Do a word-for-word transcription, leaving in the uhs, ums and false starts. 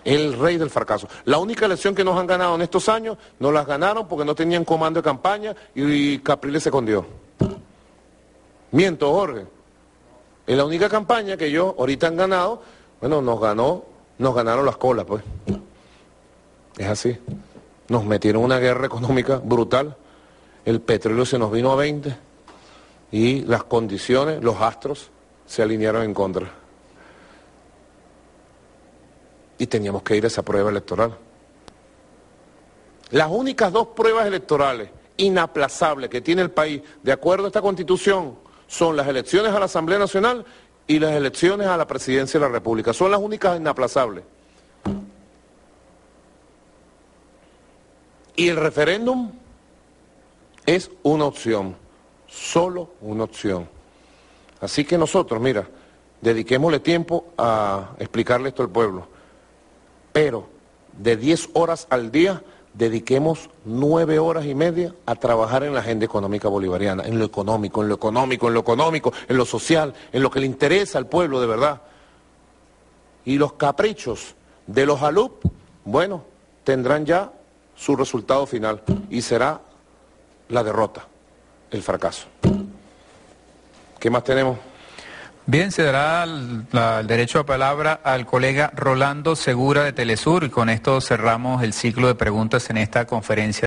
el rey del fracaso. La única elección que nos han ganado en estos años, nos las ganaron porque no tenían comando de campaña y Capriles se escondió. Miento, Jorge. Es la única campaña que ellos ahorita han ganado, bueno, nos ganó, nos ganaron las colas, pues. Es así. Nos metieron una guerra económica brutal, el petróleo se nos vino a veinte y las condiciones, los astros se alinearon en contra. Y teníamos que ir a esa prueba electoral. Las únicas dos pruebas electorales inaplazables que tiene el país, de acuerdo a esta Constitución, son las elecciones a la Asamblea Nacional y las elecciones a la Presidencia de la República. Son las únicas inaplazables. Y el referéndum es una opción, solo una opción. Así que nosotros, mira, dediquémosle tiempo a explicarle esto al pueblo. Pero de diez horas al día, dediquemos nueve horas y media a trabajar en la agenda económica bolivariana, en lo económico, en lo económico, en lo económico, en lo social, en lo que le interesa al pueblo de verdad. Y los caprichos de los A L U P, bueno, tendrán ya su resultado final y será la derrota, el fracaso. ¿Qué más tenemos? Bien, se dará el, la, el derecho a palabra al colega Rolando Segura de Telesur y con esto cerramos el ciclo de preguntas en esta conferencia.